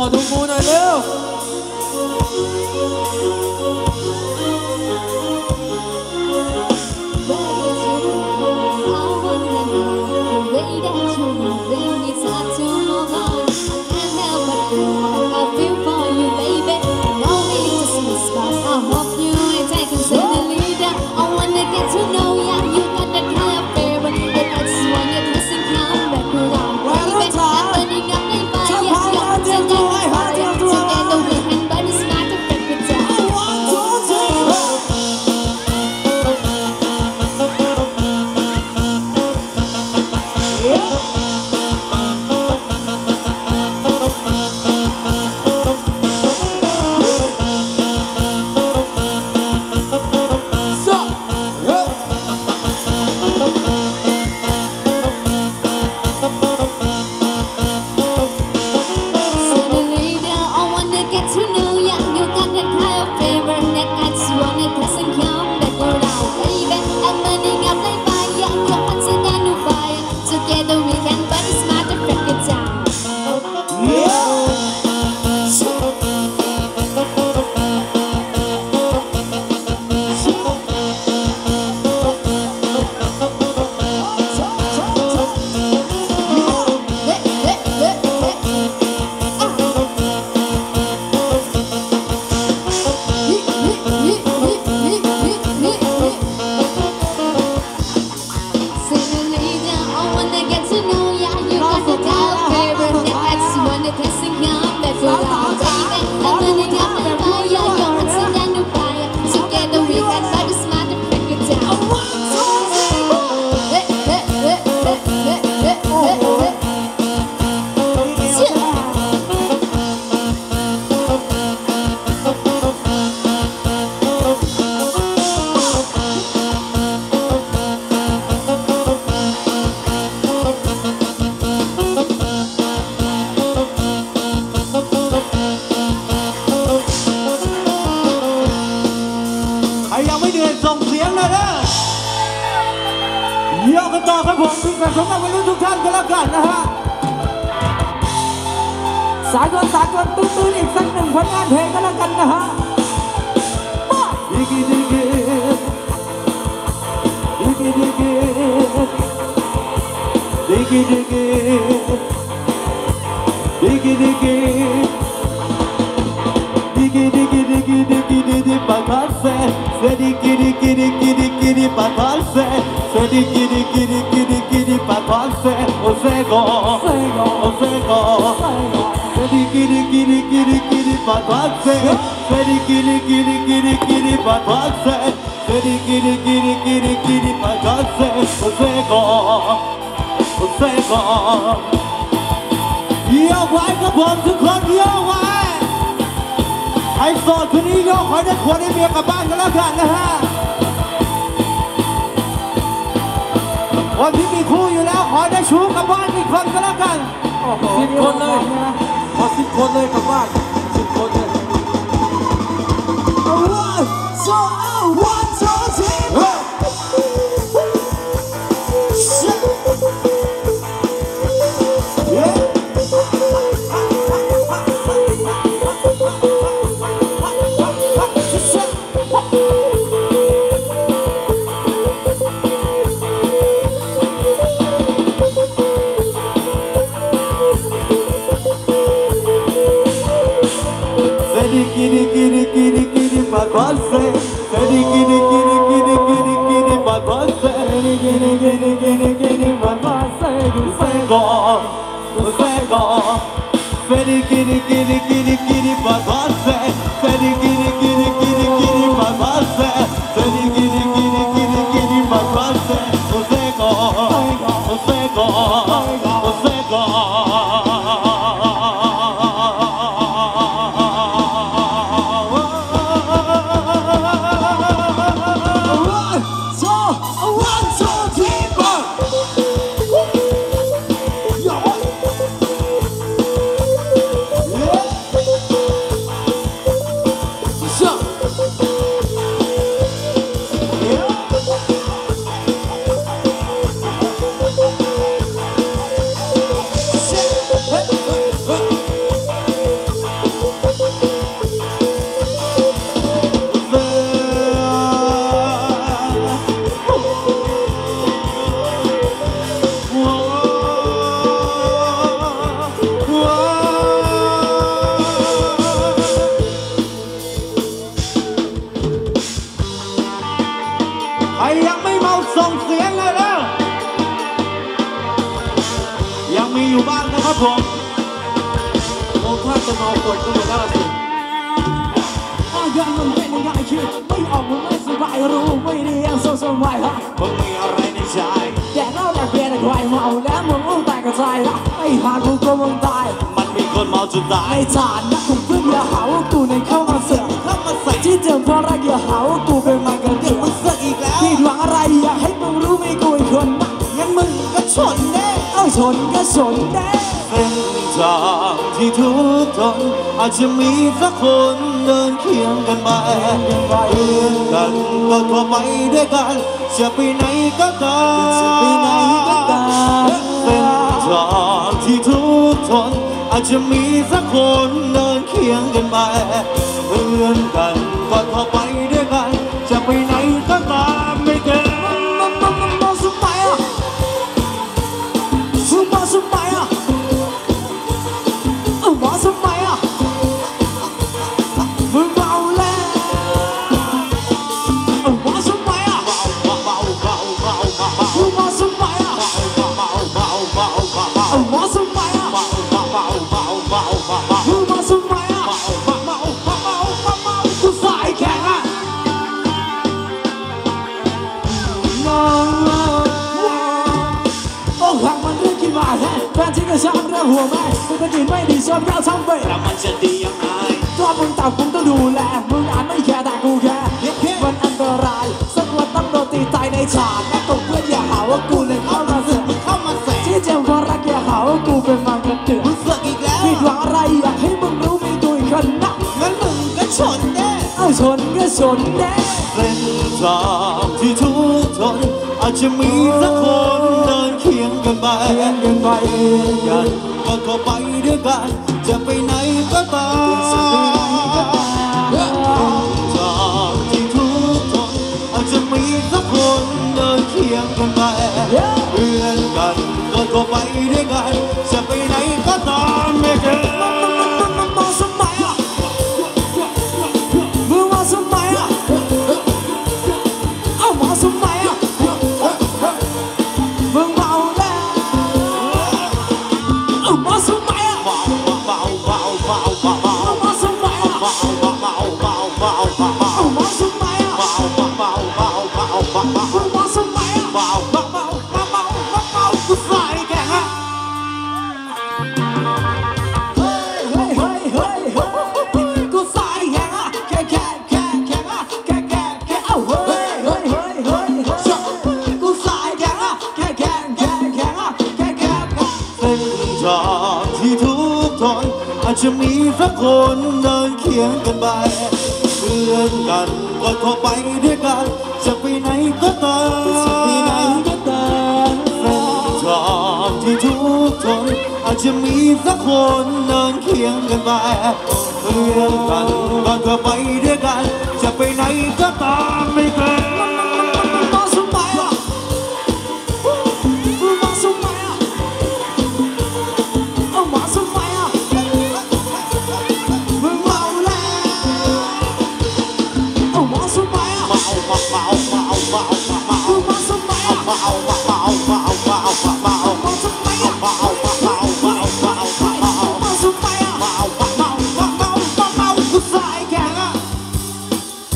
อดูมูหน่อยเร็ว โยกกันต่อครับผมพิเศษสำหรับวัยรุ่นทุกท่านก็แล้วกันนะฮะสากลตื้นอีกสักหนึ่งผลงานเพลงก็แล้วกันนะฮะดิกิดิกิดิกิดิกิดิกิดิกิดิกิดิกิDigi bakarse, seni gidi bakarse, seni gidi bakarse, o sego, seni gidi bakarse, seni gidi bakarse, seni gidi bakarse, o sego. เยี่ยวไว้กับผมทุกคนเยี่ยวไว้ไอ้โสดคนนี้ยกขอได้ควรได้เมียกลับบ้านกันแล้วกันนะฮะคนที่มีคู่อยู่แล้วขอได้ชู้กลับบ้านอีกคนก็แล้วกัน10 คนเลยขอ10 คนเลยกลับบ้าน10 คนเลย One, two, three. Gidi bakarse, seni gidi bakarse, gidi bakarse, sego, seni gidi bakarse, seni gidi bakarse, seni gidi bakarse, sego. มีอยู่บ้างนะครับผมผมถ้าจะเมาปวดก็หมดแล้วสิยังมันเป็นยังไงคิดไม่ออกมึงไม่สบายรู้ไม่ดียังโซ่ไม่ฮะมึงมีอะไรในใจแดกเหล้าแดกเบียร์แดกไวน์เมาแล้วมึงอุ้มแต่กระจายละไอ้หากูกลัวมึงตายมันมีคนเมาจนตายไอ้ฐานนักของเพื่อนอย่าหาว่ากูในเข้ามาเสือกเข้ามาใส่ที่เดิมเพราะรักอย่าหาว่ากูเป็นมันกันเด็กมึงเสือกอีกแล้วผิดหวังอะไรอยากให้มึงรู้ไม่กูอีกคนนะงั้นมึงก็ชนแน่ชนก็ชนแน่เส้นทางที่ทุกทนอาจจะมีสักคนเดินเคียงกันมาเพื่อนกันก็ทั่วไปด้วยกันจะไปไหนก็ตามเส้นทางที่ทุกทนอาจจะมีสักคนเดินเคียงกันมาเพื่อนกันก็ทั่วไปด้วยกันจะไปไหนก็ตามไม่เกินแฟนที่ก็ชอบเรื่องหัวแม่ปกติไม่ดีชอบยาวทั้งเบรแต่มันจะดียังไงตัวมึงต่างมึงต้องดูแลมึงอาจไม่แคร์แต่กูแคร์มันอันตรายสักวันต้องโดนตีตายในฉากและตกเพื่อนอย่าหาว่ากูเลยเข้ามาเสือกเข้ามาแสที่เจ็บเพราะรักอย่าหาว่ากูเป็นมันกันเดือดมึงเสือกอีกแล้วผิดหวังอะไรอยากให้มึงรู้มีตัวอีกคนนะงั้นมึงก็ชนแน่ชนก็ชนแน่เส้นทางที่ทุกทนอาจจะมีสักคนเดินเคียงกันไปกันก็เข้าไปด้วยกันจะไปไหนก็ตามเส้นทางที่ทุกทนอาจจะมีสักคนเดินเคียงกันไปเพื่อนกันก็เข้าไปด้วยกันจะไปไหนก็ตามไม่เกินอาจจะมีสักคนเดินเคียงกันไปเพื่อนกันก็เข้าไปด้วยกันจะไปไหนก็ตามเส้นทางที่ทุกทนอาจจะมีสักคนเดินเคียงกันไปเพื่อนกันก็เข้าไปด้วยกันจะไปไหนก็ตาม